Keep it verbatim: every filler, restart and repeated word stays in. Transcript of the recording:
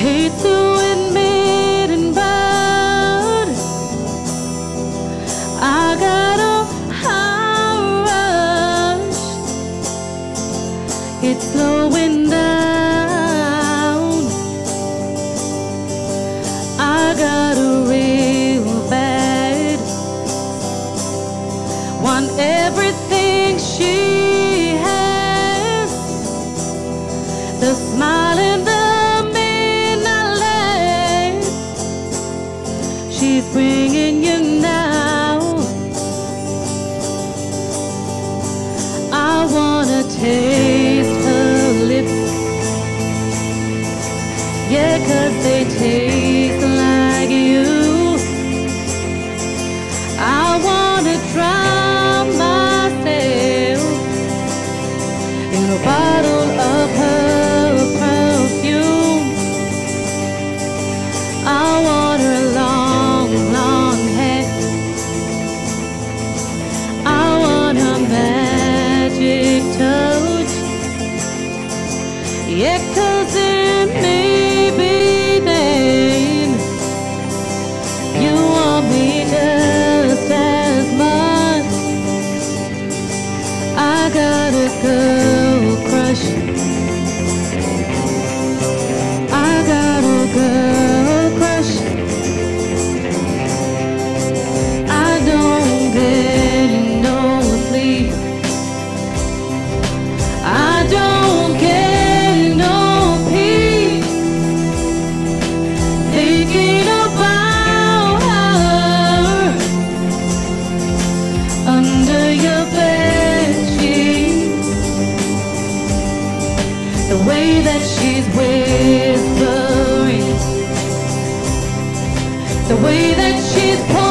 hate to admit it, but I got a high rush. It's slowing down. I got a real bad, want everything she has, the smile and the midnight light. She's bringing you now. I wanna taste her lips, yeah, 'cause they taste like you. I wanna drown myself in a bottle of her perfume. I want her long, long hair. I want her magic touch, yeah, 'cause it may be then you want me just as much. I got a girl crush. I got a girl crush. I don't get no sleep. I don't get no peace thinking about her under your bed sheets. The way that she's whispering, the way that she's pouring